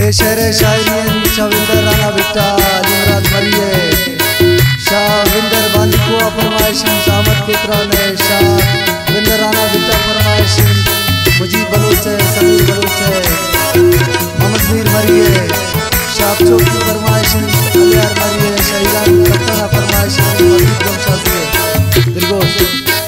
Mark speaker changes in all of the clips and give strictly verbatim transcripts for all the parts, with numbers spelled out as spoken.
Speaker 1: Pressure शायरी शाविंदर राणा बिट्टा जुमरात मरिए शाविंदर बांधको फरमाइश सामत केतरा ने शाविंदर राणा बिट्टा फरमाइश मुजीब बलोच है समीर बलोच है मोहम्मद मीर मरिए शाह चौक की फरमाइश अलियार मरिए शहीदान कत्तरा फरमाइश मजीद गमशा से दिलगोश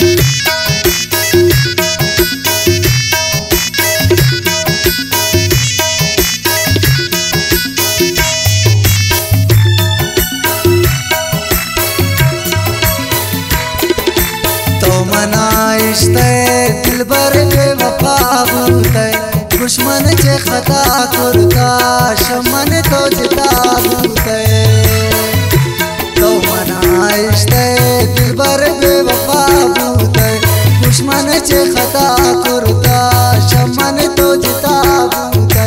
Speaker 1: दिल बर बेवफा बूते दुश्मन चे खता कुरता शमन तो जिता बूते तो मनाइश्ते दिल बर बेवफा बूते दुश्मन चे खता कुरता शमन तो जिता बूते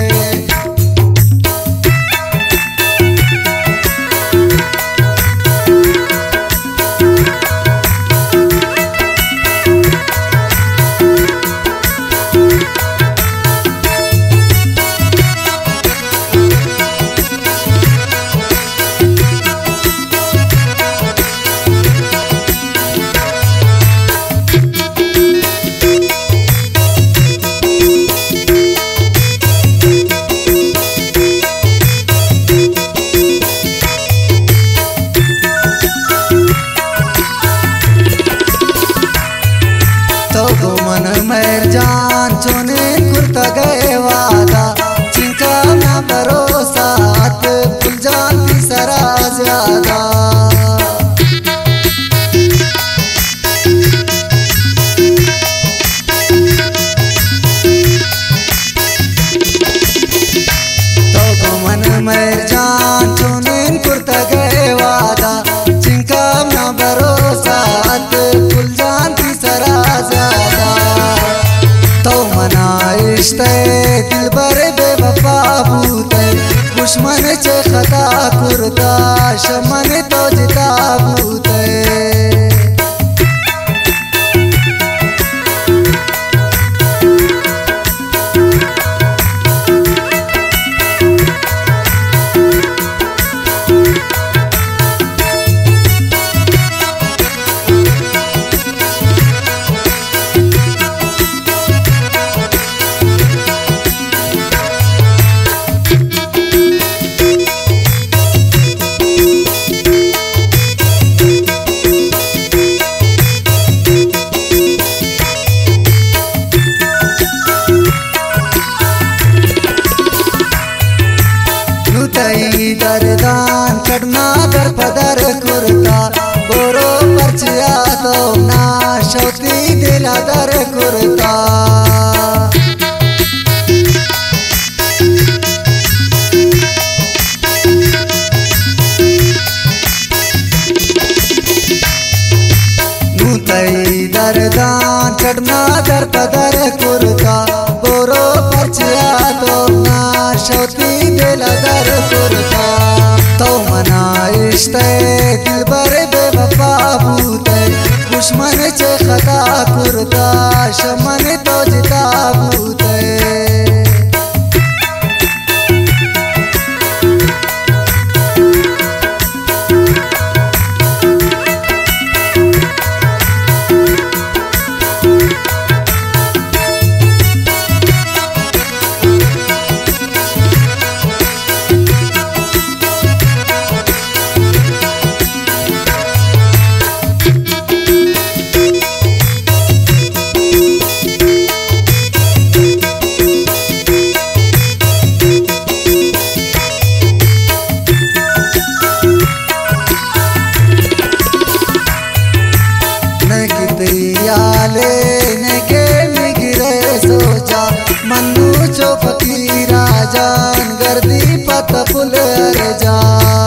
Speaker 1: जान चुने कुर्ता गए वादा चिंका ना भरोसा फुल जान की सरा ज्यादा तो मन में जान चुने कुर्ता गए वादा चिंका ना भरोसा फुल जान की सरा ज्यादा मनाइश्ते दिल बर बेवफा बूते दुश्मन चे खता कुरता शमन तो जिता बूते दरदान कड़ना दर पदर कुरता बोरो परचिया तो ना शौती दिला दर कुरता नूतई दरदान कड़ना दर पदर कुरता बोरो परचिया तो ना शौती दिला दर कुरता तो मनाइश्ते दिल बर बेवफा बूते दुश्मन चे खता कुरता शमन तो जिता बूते लेने के मिगिरे सोचा मन्नू चो फकीरा जान गर्दी पत फुल जा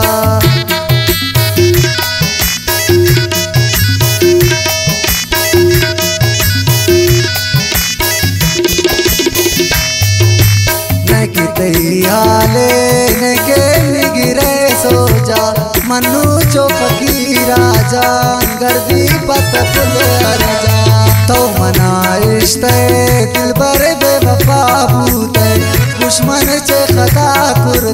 Speaker 1: लेने के मिगिरे सोचा मन्नू चो फकीरा जान गर्दी पत फुल जा तो मनाइश्ते दिल बर बेवफा बूते दुश्मन चे खता कुर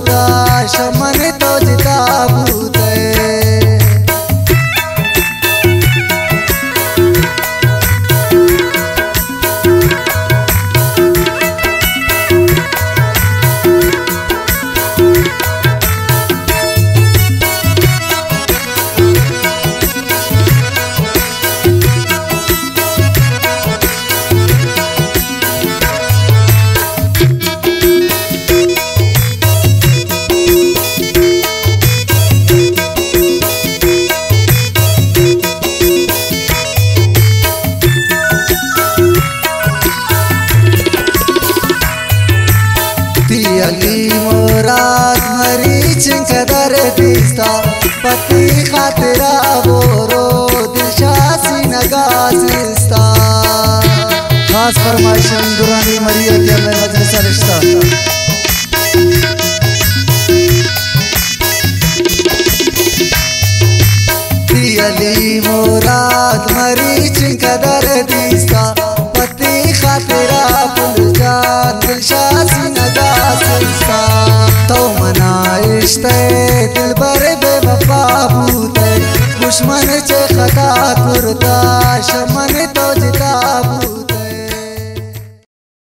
Speaker 1: पियली मोरात मरी चिंकदर दिस्ता पति खातिरा बोरो दिलशासी नगासिस्ता। खास फरमाइश दुरानी मरिया के में मजलिस रिश्ता। पियली मोरात मरी चिंकदर दिस्ता पति खातिरा बुलजान दिलशासी नगासिस्ता। तो मनाइश्ते दिल बर बेवफा भूते दुश्मन चे खता कुर्ता शमन तो जिता